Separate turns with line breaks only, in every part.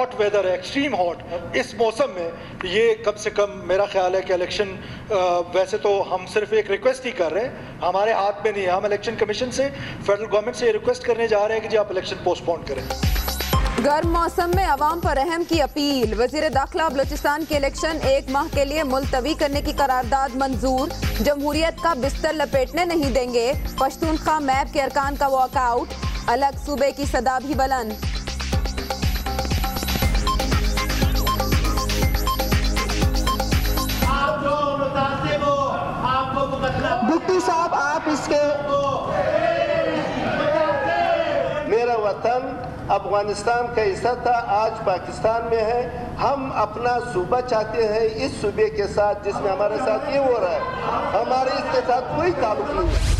Hot weather है, extreme hot, इस मौसम में ये कम से कम मेरा ख्याल है कि इलेक्शन, वैसे तो हम सिर्फ एक रिक्वेस्ट ही कर रहे हैं, हमारे हाथ में नहीं है। हम इलेक्शन कमीशन से, फेडरल गवर्नमेंट से ये रिक्वेस्ट करने जा रहे हैं कि जी आप इलेक्शन पोस्टपोन करें।
गर्म मौसम में अवाम पर रहम की अपील। वजीर दाखिला बलूचिस्तान के इलेक्शन 1 माह के लिए मुलतवी करने की करारदाद मंजूर। जमहूरियत का बिस्तर लपेटने नहीं देंगे। पश्तूनख्वा मैप के अरकान का वॉकआउट। अलग सूबे की सदा भी बुलंद।
डिप्टी साहब, आप इसके मेरा वतन अफगानिस्तान का हिस्सा था, आज पाकिस्तान में है। हम अपना सूबा चाहते हैं, इस सूबे के साथ जिसमें हमारे साथ ये हो रहा है, हमारे इसके साथ कोई ताल्लुक नहीं है।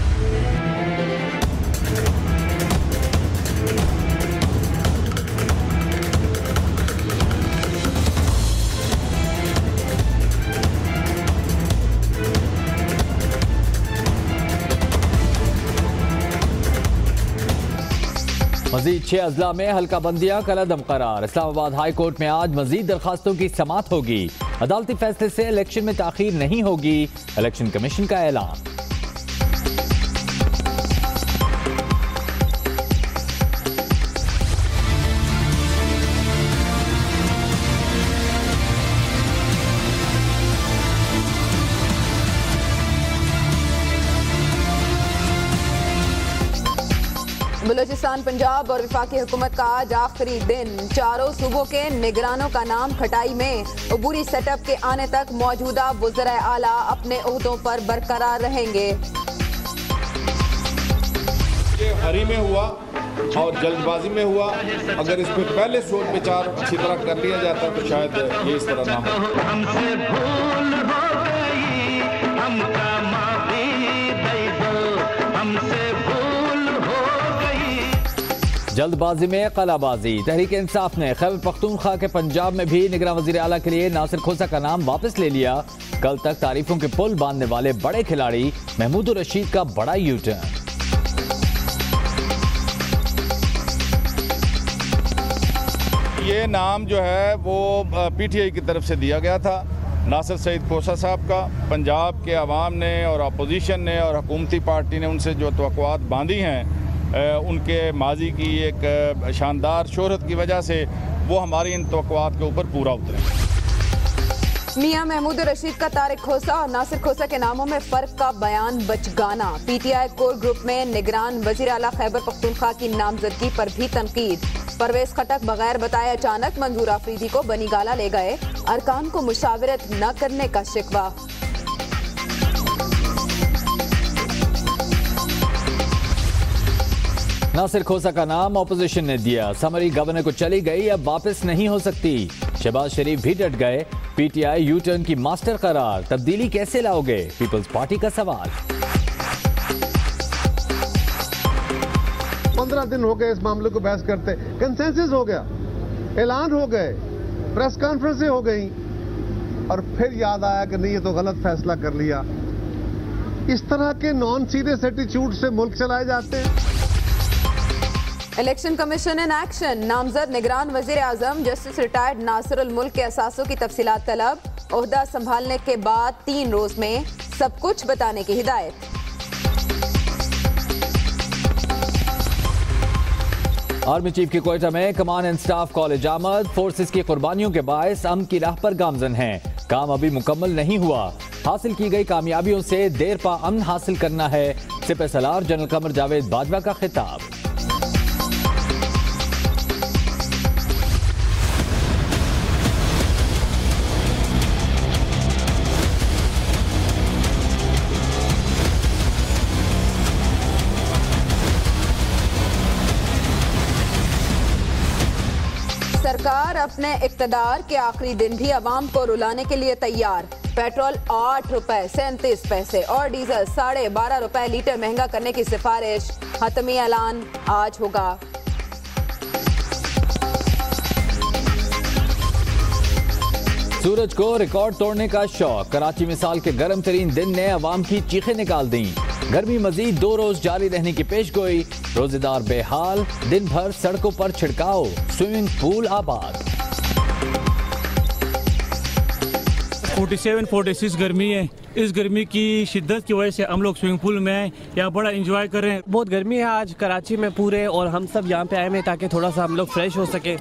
मजीद 6 अजला में हल्का बंदियां कलअदम करार। इस्लामाबाद हाई कोर्ट में आज मजीद दरखास्तों की समाअत होगी। अदालती फैसले से इलेक्शन में ताखीर नहीं होगी, इलेक्शन कमीशन का ऐलान।
बलूचिस्तान, पंजाब और वफाकी हुकूमत का आज आखिरी दिन। चारों सूबों के निगरानों का नाम खटाई में। अबूरी सेटअप के आने तक मौजूदा वज़राए आला अपने ओहदों पर बरकरार रहेंगे।
ये हरी में हुआ और जल्दबाजी में हुआ। अगर इस पर पहले सोच विचार अच्छी तरह कर लिया जाता तो शायद ये इस तरह ना हो। हमसे भूल हो गई, हमका माफी दे दो, हमसे
जल्दबाजी में कलाबाजी। तहरीक इंसाफ ने खैबर पख्तूनख्वा के पंजाब में भी निगरान वज़ीर आला के लिए नासिर खोसा का नाम वापस ले लिया। कल तक तारीफों के पुल बांधने वाले बड़े खिलाड़ी महमूद रशीद का बड़ा यू टर्न।
ये नाम जो है वो पीटीआई की तरफ से दिया गया था, नासिर खोसा साहब का। पंजाब के अवाम ने और अपोजिशन ने और हुकूमती पार्टी ने उनसे जो तवक्कुआत बांधी हैं, उनके माजी की एक शानदार शोहरत की वजह से वो हमारी इन तवक्कुआत के ऊपर पूरा उतरे।
मियां महमूद रशीद का तारिक खोसा और नासिर खोसा के नामों में फर्क का बयान बचगाना। पीटीआई कोर ग्रुप में निगरान वज़ीर आला खैबर पख्तूनख्वा की नामजदगी पर भी तनकीद। परवेज खटक बगैर बताए अचानक मंजूर आफरीदी को बनी गाला ले गए। अरकान को मुशावरत न करने का शिकवा।
नासिर खोसा का नाम ऑपोजिशन ने दिया। समरी गवर्नर को चली गई, अब वापस नहीं हो सकती। शहबाज शरीफ भी डट गए। पीटीआई यू टर्न की मास्टर करार। तब्दीली कैसे लाओगे, पीपल्स पार्टी का सवाल।
15 दिन हो गए इस मामले को बहस करते, कंसेंसस हो गया, ऐलान हो गए, प्रेस कॉन्फ्रेंसें हो गई, और फिर याद आया कि नहीं ये तो गलत फैसला कर लिया। इस तरह के नॉन सीरियस एटीट्यूड से मुल्क चलाए जाते हैं।
Election commission in action. नामजद निगरान वजीर आजम जस्टिस रिटायर्ड नासिरुल मुल्क के असासों की तफसीलात तलब। ओहदा संभालने के बाद 3 रोज में सब कुछ बताने की हिदायत।
आर्मी चीफ की क्वेटा में कमान एंड स्टाफ कॉलेज आमद। फोर्सेस की कुर्बानियों के बायस अमन की राह पर गामजन हैं। काम अभी मुकम्मल नहीं हुआ। हासिल की गई कामयाबियों से देर पा अमन हासिल करना है। सिपह सलार जनरल कमर जावेद बाजवा का खिताब।
सरकार अपने इक्तदार के आखिरी दिन भी अवाम को रुलाने के लिए तैयार। पेट्रोल 8 रुपए 37 पैसे और डीजल 12.5 रुपए लीटर महंगा करने की सिफारिश। हतमी ऐलान आज होगा।
सूरज को रिकॉर्ड तोड़ने का शौक। कराची मिसाल के गर्म तरीन दिन ने अवाम की चीखें निकाल दी। गर्मी मजीद 2 रोज जारी रहने की पेशगोई, रोजेदार बेहाल, दिन भर सड़कों पर छिड़काव, स्विमिंग पूल आबाद।
47-46 गर्मी है। इस गर्मी की शिद्दत की वजह से हम लोग स्विमिंग पूल में आए, यहाँ बड़ा एंजॉय कर रहे हैं।
बहुत गर्मी है आज कराची में पूरे, और हम सब यहाँ पे आए हैं ताकि थोड़ा सा हम लोग फ्रेश हो सके।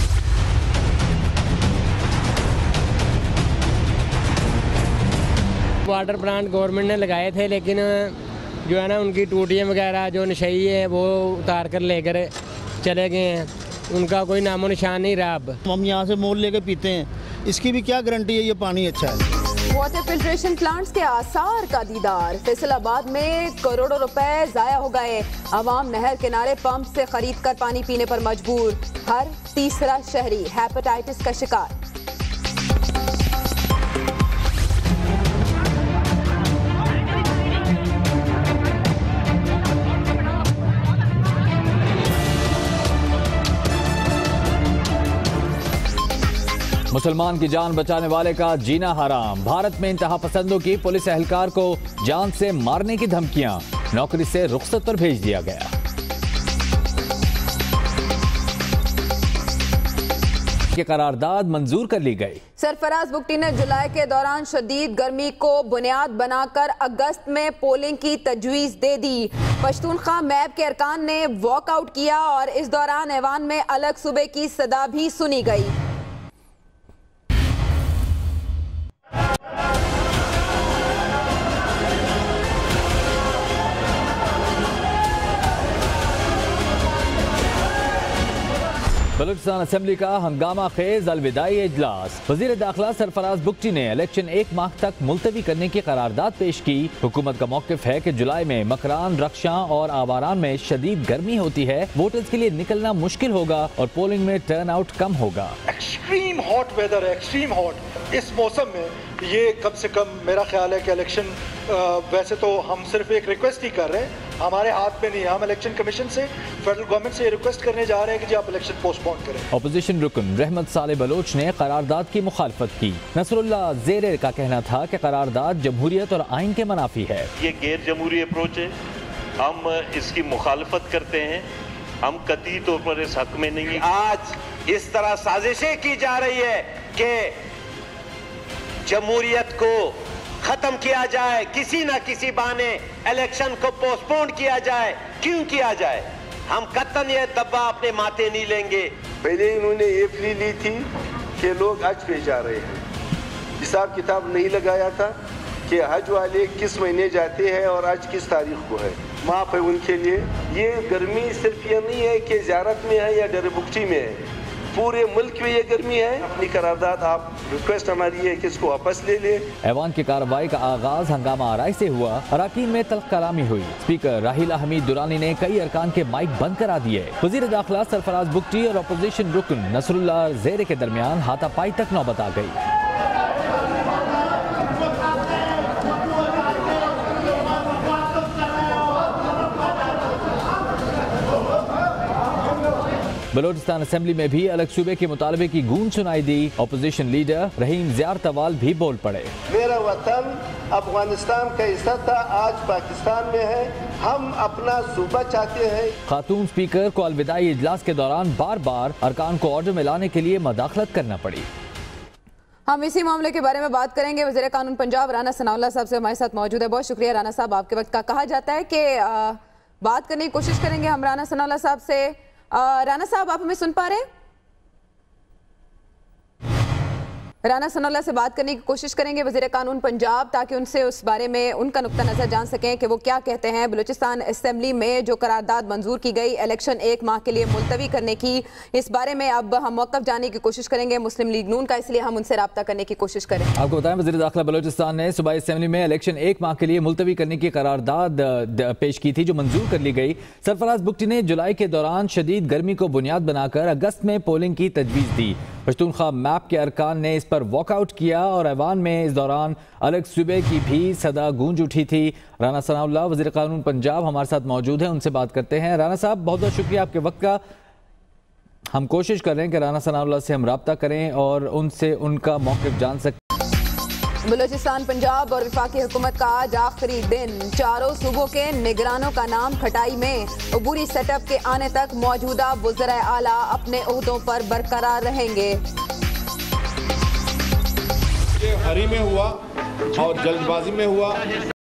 वाटर प्लांट गवर्नमेंट ने लगाए थे, लेकिन जो है ना उनकी टूटियाँ वगैरह जो नशई है वो उतार कर लेकर चले गए हैं, उनका कोई नामो निशान नहीं रहा। अब
हम यहाँ से मोल लेकर पीते हैं, इसकी भी क्या गारंटी है ये पानी अच्छा है।
वाटर फिल्ट्रेशन प्लांट्स के आसार का दीदार, फैसलाबाद में करोड़ों रुपए जाया हो गए, अवाम नहर किनारे पंप से खरीद कर पानी पीने पर मजबूर, हर तीसरा शहरी हेपेटाइटिस का शिकार।
मुसलमान की जान बचाने वाले का जीना हराम, भारत में इंतहा पसंदों की पुलिस एहलकार को जान से मारने की धमकियां, नौकरी से रुखसत पर भेज दिया गया। की करारदाद मंजूर कर ली गई।
सरफराज बुगटी ने जुलाई के दौरान शदीद गर्मी को बुनियाद बनाकर अगस्त में पोलिंग की तजवीज दे दी। पश्तूनख्वा मैप के अरकान ने वॉकआउट किया और इस दौरान ऐवान में अलग सूबे की सदा भी सुनी गई।
बलूचिस्तान असेंबली का हंगामा खेज अलविदाई इजलास, वजीर दाखिला सरफराज बुगटी ने इलेक्शन 1 माह तक मुलतवी करने की करारदाद पेश की। हुकूमत का मौकिफ है कि जुलाई में मकरान, रक्षा और आवारान में शदीद गर्मी होती है, वोटर्स के लिए निकलना मुश्किल होगा और पोलिंग में टर्न आउट कम होगा।
एक्सट्रीम हॉट वेदर है, एक्सट्रीम हॉट। इस मौसम में ये कम से कम मेरा ख्याल है कि इलेक्शन, वैसे तो हम सिर्फ एक रिक्वेस्ट ही कर रहे हैं, हमारे हाथ में नहीं है। हम इलेक्शन कमीशन से, फेडरल गवर्नमेंट से रिक्वेस्ट करने जा रहे हैं कि जी आप इलेक्शन पोस्टपोन करें।
अपोजिशन रुकन रहमत साले बलोच ने करारदाद की मुखालफत की। नसरुल्लाह ज़ेरे का कहना था कि करारदाद जमहूरियत और आइन के मनाफी है।
ये गैर जमहूरी अप्रोच है, हम इसकी मुखालफत करते हैं, हम कतई तौर पर इस हक में नहीं है।
आज इस तरह साजिशें की जा रही है कि जमहूरियत को खत्म किया जाए, किसी ना किसी बहाने इलेक्शन को पोस्टपोन किया जाए। क्यों किया जाए? हम कतन ये दब्बा अपने माथे नहीं लेंगे।
पहले इन्होंने ये प्ली ली थी कि लोग हज पे जा रहे हैं, हिसाब किताब नहीं लगाया था कि हज वाले किस महीने जाते हैं और आज किस तारीख को है। माफ है उनके लिए। ये गर्मी सिर्फ ये नहीं है कि ज़ियारत में है या डरबुगटी में है, पूरे मुल्क में ये गर्मी है। अपनी करारदाद आप, रिक्वेस्ट हमारी है कि इसको वापस ले ले।
ऐवान की कार्रवाई का आगाज हंगामा आराई से हुआ, अराकीन में तल्ख कलामी हुई। स्पीकर राहिला हमीद दुरानी ने कई अरकान के माइक बंद करा दिए। वजीर दाखिला सरफराज बुगटी और अपोजिशन रुकन नसरुल्लाह ज़ेरे के दरमियान हाथापाई तक नौबत आ गई। बलूचिस्तान असेंबली में भी अलग सूबे के मुतालबे की गूंज सुनाई दी। अपोजिशन लीडर रहीम ज़ियार तवाल भी बोल पड़े।
मेरा वतन अफगानिस्तान का हिस्सा था, आज पाकिस्तान में है, हम अपना सूबा चाहते हैं।
खातून स्पीकर को अलविदाई इजलास के दौरान बार बार अरकान को ऑर्डर में लाने के लिए मदाखलत करना पड़ी।
हम इसी मामले के बारे में बात करेंगे। वज़ीर कानून पंजाब राना सनाउल्लाह साहब से हमारे साथ मौजूद है। बहुत शुक्रिया राना साहब, आपके वक्त का। कहा जाता है कि बात करने की कोशिश करेंगे हम राना सनाउल्लाह साहब से। राना साहब, आप हमें सुन पा रहे हैं? राना सनाउल्लाह से बात करने की कोशिश करेंगे वज़ीर कानून पंजाब, ताकि उनसे उस बारे में उनका नुक्ता नज़र जान सकें कि वो क्या कहते हैं। बलूचिस्तान असेंबली में जो करारदाद मंजूर की गई इलेक्शन 1 माह के लिए मुलतवी करने की, इस बारे में अब हम मौक़िफ़ जानने की कोशिश करेंगे मुस्लिम लीग नून का, इसलिए हम उनसे रब्ता करने की कोशिश करें।
आपको बताएं, वज़ीर दाखिला बलूचिस्तान ने सूबाई असेंबली में इलेक्शन 1 माह के लिए मुलतवी करने की करारदाद पेश की थी, जो मंजूर कर ली गई। सरफराज बुगटी ने जुलाई के दौरान शदीद गर्मी को बुनियाद बनाकर अगस्त में पोलिंग की तजवीज़ दी। पश्तूनख्वा मैप के अरकान ने इस पर वॉकआउट किया और ऐवान में इस दौरान अलग सूबे की भी सदा गूंज उठी थी। राना सनाउल्लाह वज़ीर कानून पंजाब हमारे साथ मौजूद हैं, उनसे बात करते हैं। राना साहब, बहुत बहुत शुक्रिया आपके वक्त का। हम कोशिश कर रहे हैं कि राना सनाउल्लाह से हम रब्ता करें और उनसे उनका मौक़िफ़ जान सकें।
बलूचिस्तान, पंजाब और वफाकी हुकूमत का आज आखिरी दिन। चारों सूबों के निगरानों का नाम खटाई में। अबूरी सेटअप के आने तक मौजूदा वज़राए आला अपने ओहदों पर बरकरार रहेंगे।
ये हरी में हुआ और जल्दबाजी में हुआ।